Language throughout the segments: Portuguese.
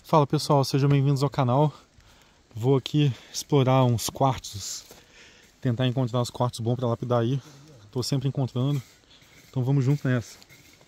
Fala pessoal, sejam bem-vindos ao canal. Vou aqui explorar uns quartos, tentar encontrar os quartos bons para lapidar aí. Estou sempre encontrando, então vamos junto nessa.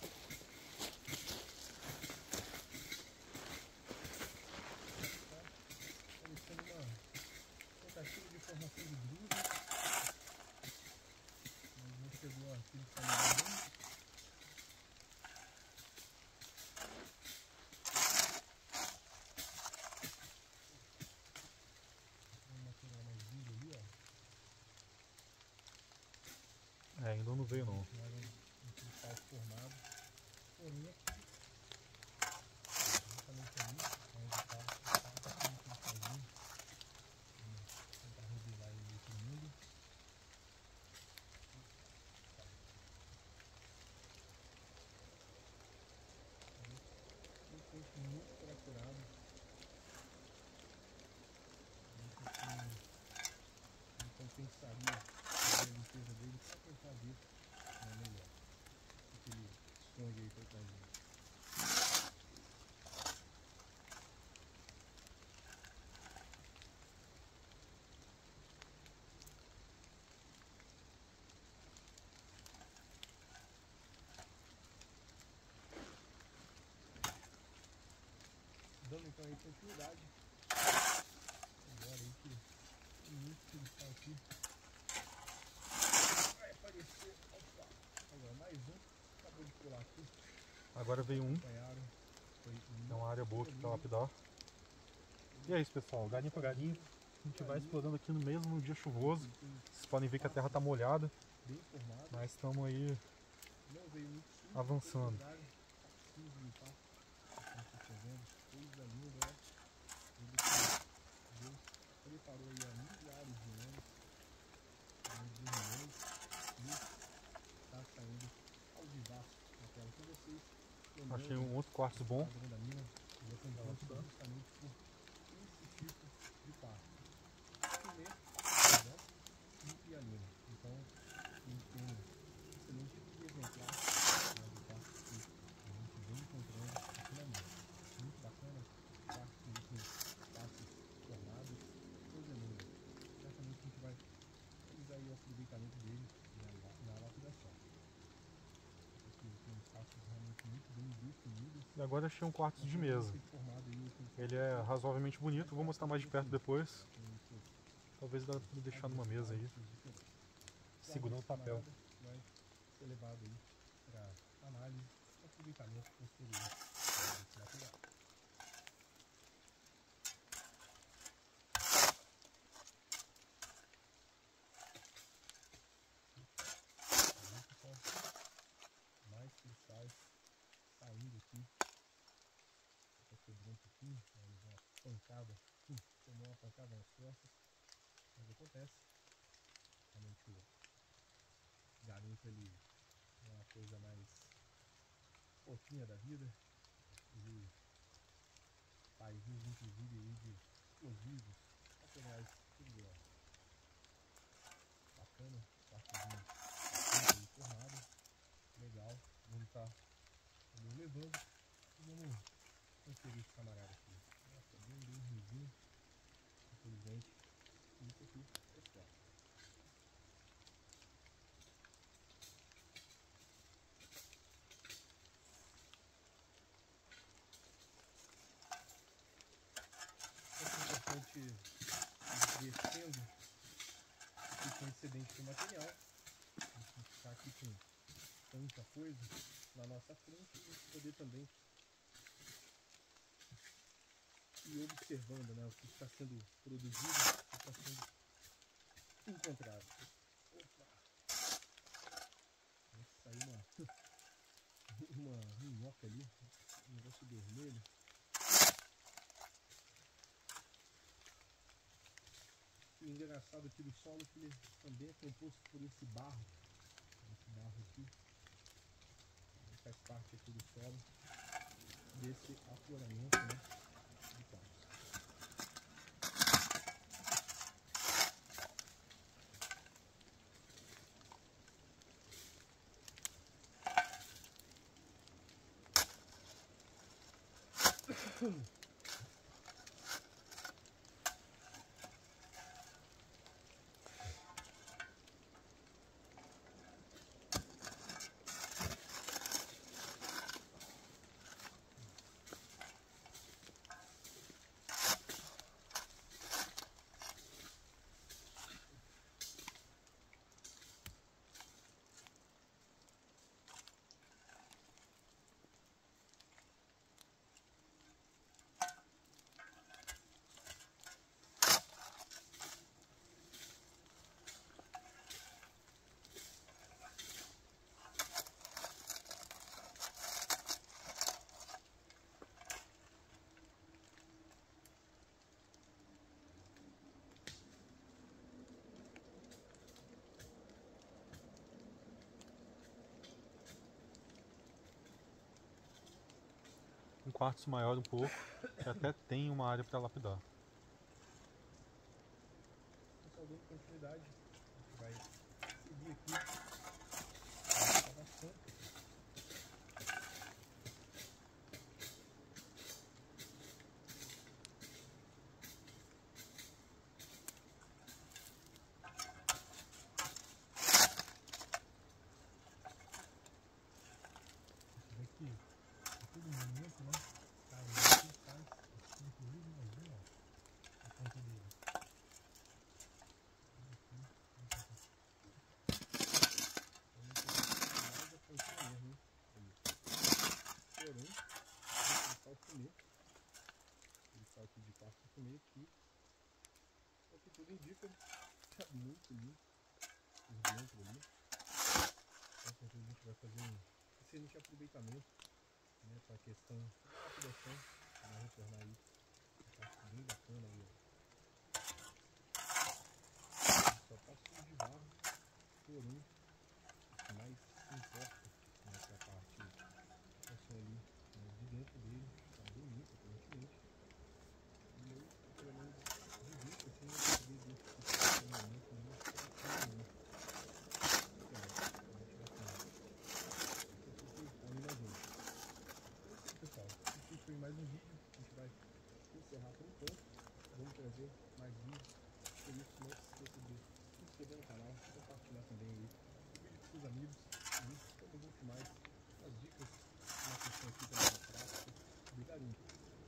Ainda não veio não. Compensaria a limpeza dele para tentar ver melhor o que ele esconde aí pra gente. Dando então aí continuidade. Agora aí que o início que ele está aqui vai aparecer. Opa! Agora mais um. Acabou de pular aqui. Agora veio um. É uma área boa aqui para lapidar. E é isso pessoal, galinha por galinha. A gente vai explorando aqui no mesmo no dia chuvoso. Vocês podem ver que a terra está molhada. Mas estamos aí avançando. Preparou aí há milhares de anos e está saindo ao vivaço na tela com vocês. Achei um outro quartzo bom. Da mina, e eu também justamente por esse tipo de pasto. Cimento, e pianina. Então, ele tem um excelente exemplar de pasto que a gente vem encontrando aqui na mina. Muito bacana, pasto com pastos formados, coisa linda. Certamente a gente vai realizar aí o aproveitamento dele na lapidação. Aqui tem pastos realmente muito bem definidos. E agora achei um quartzo de mesa. Ele é razoavelmente bonito, vou mostrar mais de perto depois. Talvez dá para deixar numa mesa aí, segurando o papel. Vai ser levado aí para análise e aproveitamento posterior. Mais cristais saindo aqui. Está quebrando um pouquinho, uma pancada. Tomou uma pancada nas costas. Mas acontece. Realmente o garimpo ele é uma coisa mais fofinha da vida. Ele faz uso inclusive aí de explosivos, materiais perigosos. Bacana, partezinho aí formado. Legal. Vamos estar levando e vamos conferir esse camarada aqui. Nossa, bem ruimzinho. Infelizmente, isso aqui é certo. É importante ir descendo aqui com excedente de material. A gente está aqui com tanta coisa na nossa frente e poder também ir observando, né, o que está sendo produzido, o que está sendo encontrado. Opa! Saiu uma minhoca ali, um negócio vermelho. E o engraçado aqui do solo é que ele também é composto por esse barro. Esse barro aqui faz parte aqui do solo desse afloramento, né, de quartzo. quartzo maior um pouco, que até tem uma área para lapidar. Pessoal, dando continuidade, a gente vai seguir aqui a escavação. Esse daqui é todo momento, né? Tá, aqui faz, inclusive, nós vemos, ó, a ponta dele. Porém, cristal fumê, cristal aqui de quartzo fumê aqui, o que tudo indica, tá muito limpo por dentro ali. Com certeza a gente vai fazer um excelente aproveitamento, né, para a questão da lapidação, vai retornar aí, tá bem bacana aí, ó. Só tá sujo de barro, porém, o que mais importa nessa parte ali, né, de dentro dele, tá bem limpo aparentemente. E eu, pelo menos, de vista, assim, não consegui identificar no momento nenhum nenhum. Vamos tirar tudo. Isso aqui anima a gente. Então é isso aí, pessoal. Esse foi mais um vídeo. A gente vai encerrar por enquanto. Vamos trazer mais vídeos. Por isso, não se esqueça de se inscrever no canal, compartilhar também aí o vídeo com seus amigos. E tamo junto mais. As dicas na questão aqui também da prática do garimpo.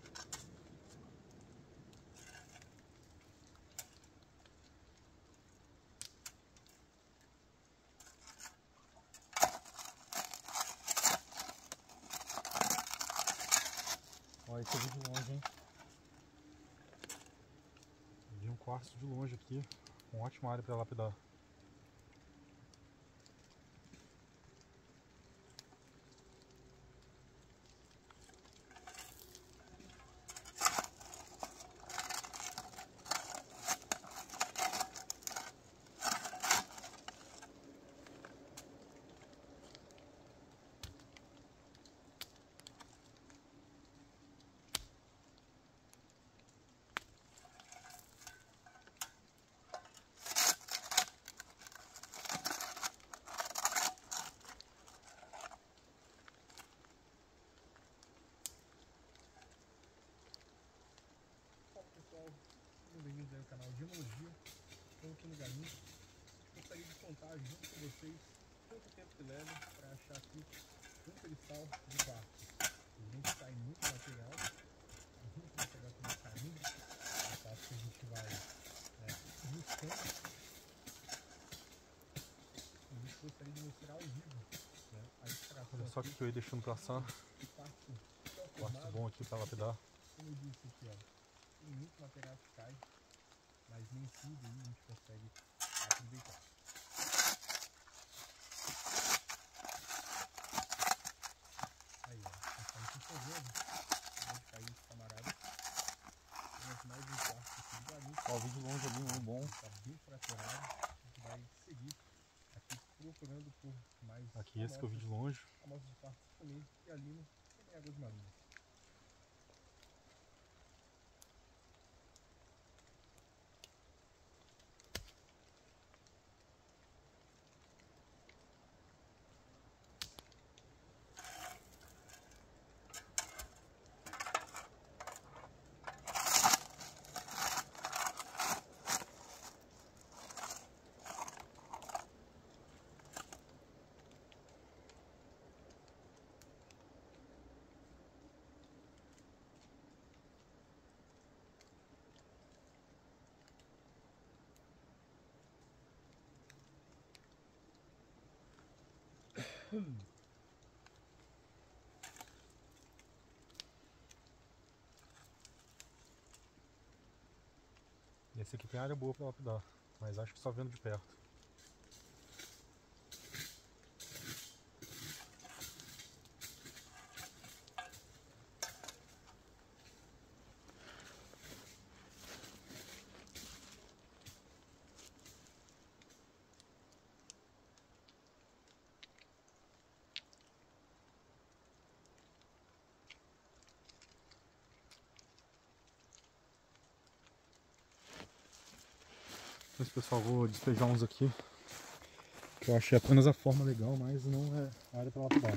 Olha esse vídeo de longe, hein? Vi um quartzo de longe aqui, com ótima área para lapidar. Pessoal, sejam bem-vindos aí ao canal de Gemologia. Estamos aqui no garimpo. Gostaria de contar junto com vocês quanto tempo que leva para achar aqui um cristal de quartzo. A gente sai muito material que vai saindo, é fácil que a gente vai, né, buscando. A gente gostaria de mostrar ao vivo, né, a extração. Olha só o que eu ia deixando passar. Quartzo bom aqui para lapidar. Como eu disse aqui, ó, tem muito material que cai, mas nem tudo aí a gente consegue aproveitar. Aí, ó, nós estamos se fazendo, pode cair esse camarada. Temos mais um quarto aqui de garimpo. Ó, o vídeo longe ali, muito bom. Está bem fraturado, a gente vai seguir aqui procurando por mais Aqui esse que é o vídeo longe. amostras de quartzo fumê e alino, também águas marinhas. Esse aqui tem área boa para lapidar, mas acho que só vendo de perto. Mas pessoal, vou despejar uns aqui. Que eu achei apenas a forma legal, mas não é a área para lapidar.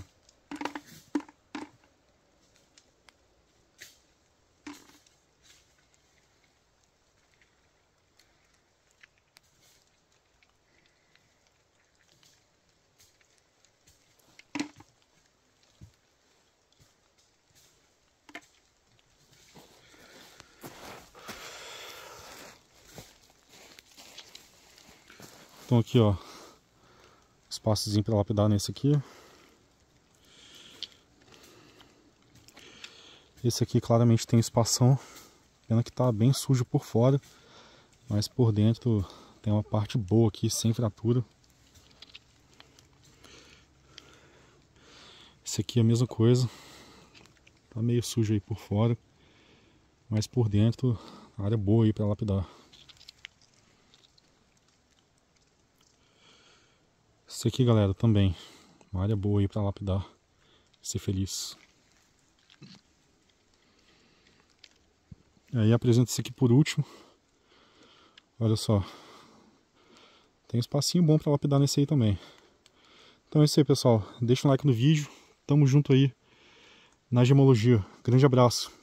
Então aqui, ó, espaçozinho para lapidar nesse aqui. Esse aqui claramente tem espação, pena que tá bem sujo por fora, mas por dentro tem uma parte boa aqui, sem fratura. Esse aqui é a mesma coisa, tá meio sujo aí por fora, mas por dentro a área boa aí para lapidar. Esse aqui, galera, também uma área boa aí para lapidar, ser feliz. Aí apresento esse aqui por último. Olha só, tem um espacinho bom para lapidar nesse aí também. Então é isso aí, pessoal, deixa um like no vídeo, tamo junto aí na gemologia. Grande abraço.